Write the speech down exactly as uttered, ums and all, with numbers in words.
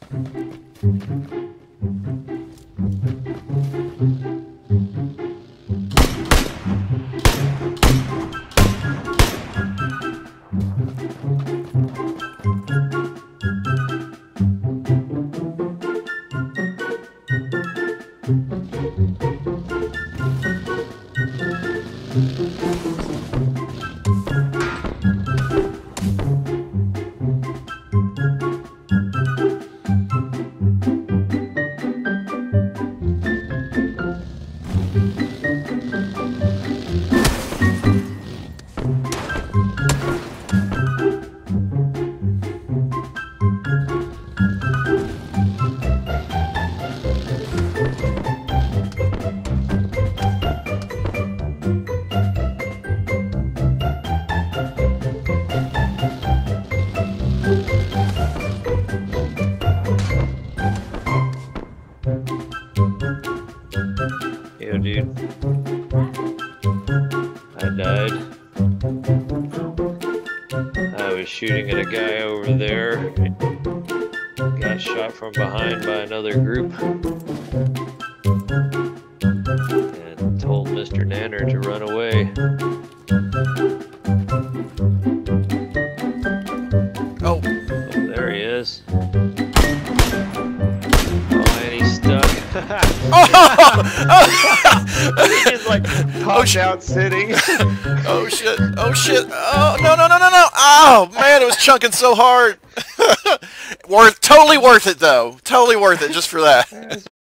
Yo, dude. I died. I was shooting at a guy over there. Got shot from behind by another group. And told Mister Nanner to run away. Oh. Oh, there he is. Oh, and he's stuck. He's like tossed oh, out sitting. Oh shit! Oh shit! Oh no no no no no! Oh man, it was chunking so hard. Worth, totally worth it though. Totally worth it just for that.